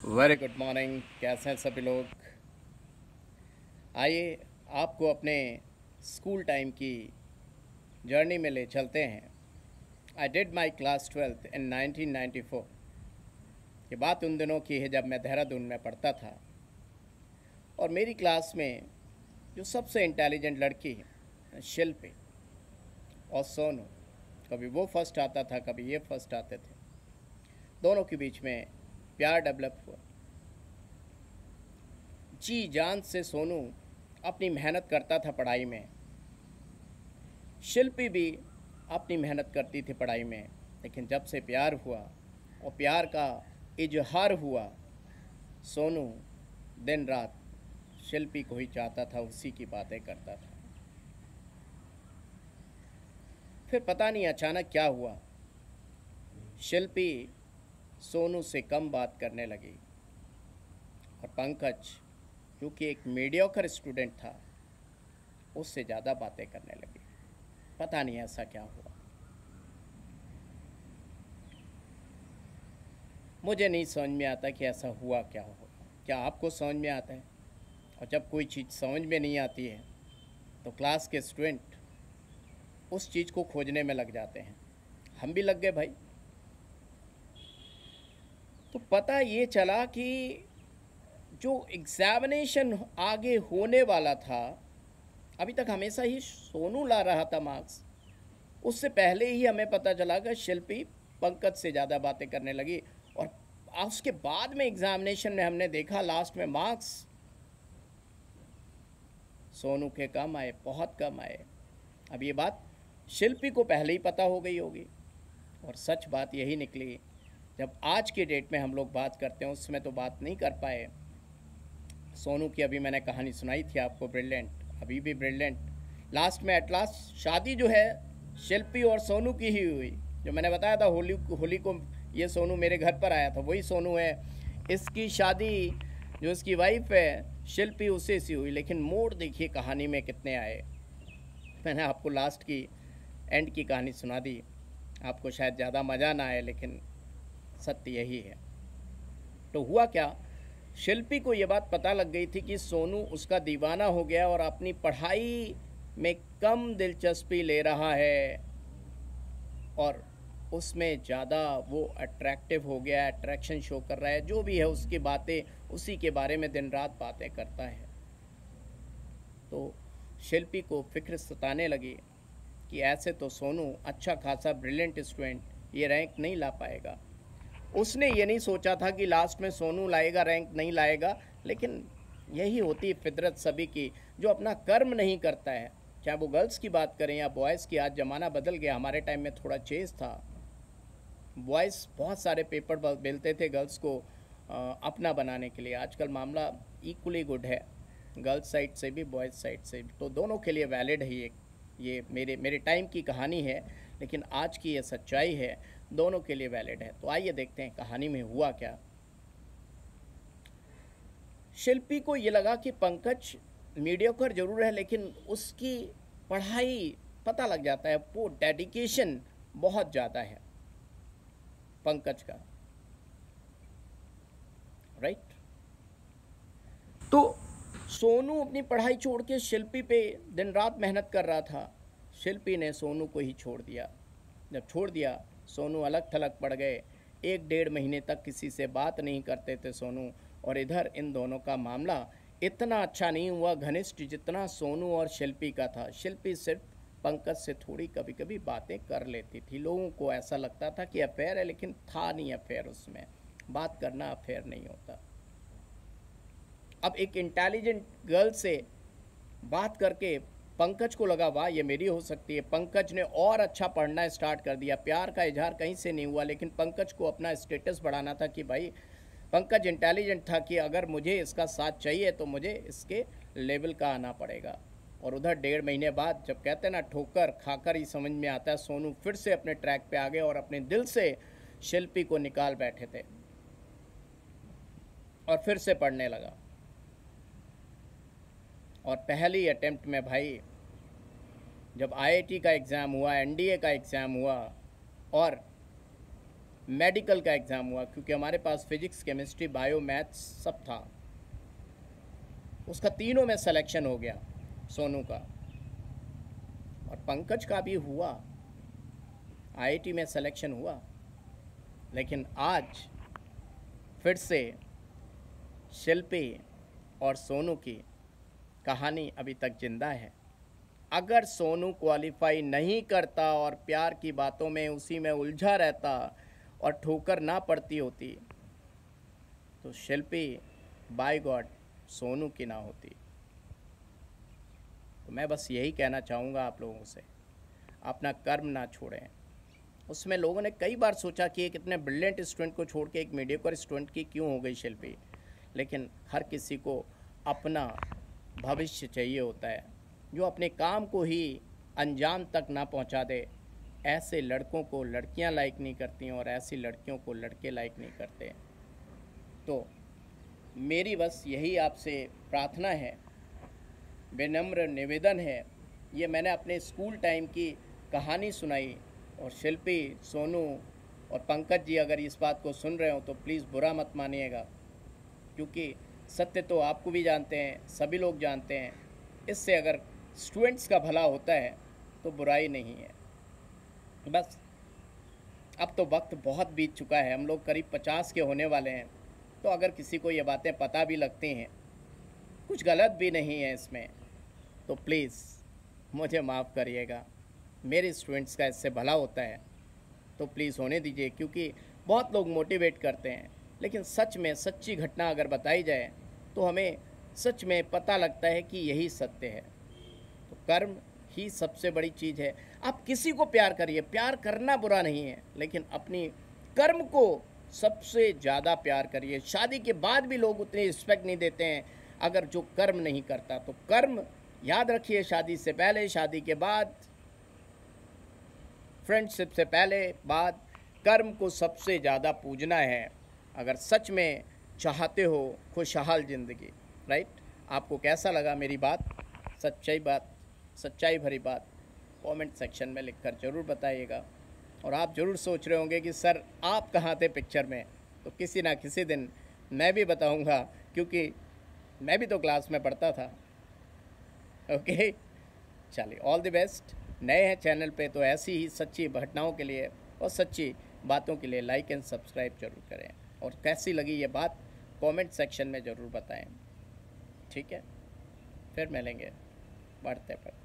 Very good morning. कैसे हैं सभी लोग? आइए आपको अपने स्कूल टाइम की जर्नी में ले चलते हैं। I did my class 12th in 1994। ये बात उन दिनों की है जब मैं देहरादून में पढ़ता था और मेरी क्लास में जो सबसे इंटेलिजेंट लड़की है शिल्पी और सोनू, कभी वो फर्स्ट आता था कभी ये फर्स्ट आते थे। दोनों के बीच में प्यार डेवलप हुआ। जी जान से सोनू अपनी मेहनत करता था पढ़ाई में, शिल्पी भी अपनी मेहनत करती थी पढ़ाई में। लेकिन जब से प्यार हुआ और प्यार का इजहार हुआ, सोनू दिन रात शिल्पी को ही चाहता था, उसी की बातें करता था। फिर पता नहीं अचानक क्या हुआ, शिल्पी सोनू से कम बात करने लगी और पंकज, जो कि एक मीडियोकर स्टूडेंट था, उससे ज़्यादा बातें करने लगी। पता नहीं ऐसा क्या हुआ, मुझे नहीं समझ में आता कि ऐसा हुआ क्या होगा। क्या आपको समझ में आता है? और जब कोई चीज़ समझ में नहीं आती है तो क्लास के स्टूडेंट उस चीज़ को खोजने में लग जाते हैं। हम भी लग गए भाई। तो पता ये चला कि जो एग्ज़ामिनेशन आगे होने वाला था, अभी तक हमेशा ही सोनू ला रहा था मार्क्स, उससे पहले ही हमें पता चला कि शिल्पी पंकज से ज़्यादा बातें करने लगी। और उसके बाद में एग्ज़ामिनेशन में हमने देखा लास्ट में मार्क्स सोनू के कम आए, बहुत कम आए। अब ये बात शिल्पी को पहले ही पता हो गई होगी और सच बात यही निकली। जब आज के डेट में हम लोग बात करते हैं, उसमें तो बात नहीं कर पाए। सोनू की अभी मैंने कहानी सुनाई थी आपको, ब्रिलियंट, अभी भी ब्रिलियंट। लास्ट में एट लास्ट शादी जो है शिल्पी और सोनू की ही हुई। जो मैंने बताया था होली होली को ये सोनू मेरे घर पर आया था, वही सोनू है। इसकी शादी जो इसकी वाइफ है शिल्पी, उससे सी हुई। लेकिन मोड़ देखिए कहानी में कितने आए। मैंने आपको लास्ट की एंड की कहानी सुना दी, आपको शायद ज़्यादा मज़ा ना आए, लेकिन सत्य यही है। तो हुआ क्या, शिल्पी को ये बात पता लग गई थी कि सोनू उसका दीवाना हो गया और अपनी पढ़ाई में कम दिलचस्पी ले रहा है और उसमें ज़्यादा वो अट्रैक्टिव हो गया, अट्रैक्शन शो कर रहा है। जो भी है उसकी बातें, उसी के बारे में दिन रात बातें करता है। तो शिल्पी को फिक्र सताने लगी कि ऐसे तो सोनू अच्छा खासा ब्रिलियंट स्टूडेंट ये रैंक नहीं ला पाएगा। उसने ये नहीं सोचा था कि लास्ट में सोनू लाएगा, रैंक नहीं लाएगा। लेकिन यही होती है फितरत सभी की, जो अपना कर्म नहीं करता है, चाहे वो गर्ल्स की बात करें या बॉयज़ की। आज ज़माना बदल गया, हमारे टाइम में थोड़ा चेंज था। बॉयज़ बहुत सारे पेपर बेलते थे गर्ल्स को अपना बनाने के लिए। आजकल मामला इक्वली गुड है, गर्ल्स साइड से भी बॉयज़ साइड से भी। तो दोनों के लिए वैलिड है ये मेरे टाइम की कहानी है, लेकिन आज की ये सच्चाई है, दोनों के लिए वैलिड है। तो आइए देखते हैं कहानी में हुआ क्या। शिल्पी को ये लगा कि पंकज मीडियोकर जरूर है, लेकिन उसकी पढ़ाई, पता लग जाता है वो डेडिकेशन बहुत ज़्यादा है पंकज का, राइट। तो सोनू अपनी पढ़ाई छोड़ के शिल्पी पे दिन रात मेहनत कर रहा था। शिल्पी ने सोनू को ही छोड़ दिया। जब छोड़ दिया, सोनू अलग थलग पड़ गए। 1 डेढ़ महीने तक किसी से बात नहीं करते थे सोनू। और इधर इन दोनों का मामला इतना अच्छा नहीं हुआ घनिष्ठ जितना सोनू और शिल्पी का था। शिल्पी सिर्फ पंकज से थोड़ी कभी कभी बातें कर लेती थी। लोगों को ऐसा लगता था कि अफेयर है, लेकिन था नहीं अफेयर। उसमें बात करना अफेयर नहीं होता। अब एक इंटेलिजेंट गर्ल से बात करके पंकज को लगा वाह ये मेरी हो सकती है। पंकज ने और अच्छा पढ़ना स्टार्ट कर दिया। प्यार का इजहार कहीं से नहीं हुआ, लेकिन पंकज को अपना स्टेटस बढ़ाना था कि भाई पंकज इंटेलिजेंट था कि अगर मुझे इसका साथ चाहिए तो मुझे इसके लेवल का आना पड़ेगा। और उधर 1.5 महीने बाद, जब कहते हैं ना ठोकर खाकर ही समझ में आता है, सोनू फिर से अपने ट्रैक पे आ गए और अपने दिल से शिल्पी को निकाल बैठे थे और फिर से पढ़ने लगा। और पहली अटेम्प्ट में भाई, जब आईआईटी का एग्ज़ाम हुआ, एनडीए का एग्ज़ाम हुआ और मेडिकल का एग्ज़ाम हुआ, क्योंकि हमारे पास फिजिक्स, केमिस्ट्री, बायो, मैथ्स सब था। उसका तीनों में सिलेक्शन हो गया, सोनू का, और पंकज का भी हुआ, आईआईटी में सिलेक्शन हुआ। लेकिन आज फिर से शिल्पी और सोनू की कहानी अभी तक जिंदा है। अगर सोनू क्वालिफाई नहीं करता और प्यार की बातों में उसी में उलझा रहता और ठोकर ना पड़ती होती, तो शिल्पी बाय गॉड सोनू की ना होती। तो मैं बस यही कहना चाहूँगा आप लोगों से, अपना कर्म ना छोड़ें। उसमें लोगों ने कई बार सोचा कि एक इतने ब्रिलियंट स्टूडेंट को छोड़ के एक मीडियोकर स्टूडेंट की क्यों हो गई शिल्पी, लेकिन हर किसी को अपना भविष्य चाहिए होता है, जो अपने काम को ही अंजाम तक ना पहुंचा दे। ऐसे लड़कों को लड़कियां लाइक नहीं करती और ऐसी लड़कियों को लड़के लाइक नहीं करते। तो मेरी बस यही आपसे प्रार्थना है, विनम्र निवेदन है। ये मैंने अपने स्कूल टाइम की कहानी सुनाई, और शिल्पी, सोनू और पंकज जी अगर इस बात को सुन रहे हो तो प्लीज़ बुरा मत मानिएगा, क्योंकि सत्य तो आपको भी जानते हैं, सभी लोग जानते हैं। इससे अगर स्टूडेंट्स का भला होता है तो बुराई नहीं है। बस अब तो वक्त बहुत बीत चुका है, हम लोग करीब 50 के होने वाले हैं। तो अगर किसी को ये बातें पता भी लगती हैं, कुछ गलत भी नहीं है इसमें, तो प्लीज़ मुझे माफ़ करिएगा। मेरे स्टूडेंट्स का इससे भला होता है तो प्लीज़ होने दीजिए, क्योंकि बहुत लोग मोटिवेट करते हैं, लेकिन सच में सच्ची घटना अगर बताई जाए तो हमें सच में पता लगता है कि यही सत्य है। तो कर्म ही सबसे बड़ी चीज़ है। आप किसी को प्यार करिए, प्यार करना बुरा नहीं है, लेकिन अपनी कर्म को सबसे ज़्यादा प्यार करिए। शादी के बाद भी लोग उतनी रिस्पेक्ट नहीं देते हैं अगर जो कर्म नहीं करता। तो कर्म याद रखिए, शादी से पहले, शादी के बाद, फ्रेंडशिप से पहले बाद, कर्म को सबसे ज़्यादा पूजना है अगर सच में चाहते हो खुशहाल ज़िंदगी। राइट? आपको कैसा लगा मेरी बात, सच्चाई भरी बात कमेंट सेक्शन में लिखकर ज़रूर बताइएगा। और आप ज़रूर सोच रहे होंगे कि सर आप कहाँ थे पिक्चर में, तो किसी ना किसी दिन मैं भी बताऊंगा, क्योंकि मैं भी तो क्लास में पढ़ता था। ओके, चलिए, ऑल द बेस्ट। नए हैं चैनल पे तो ऐसी ही सच्ची घटनाओं के लिए और सच्ची बातों के लिए लाइक एंड सब्सक्राइब जरूर करें, और कैसी लगी ये बात कमेंट सेक्शन में ज़रूर बताएं। ठीक है, फिर मिलेंगे बढ़ते पर।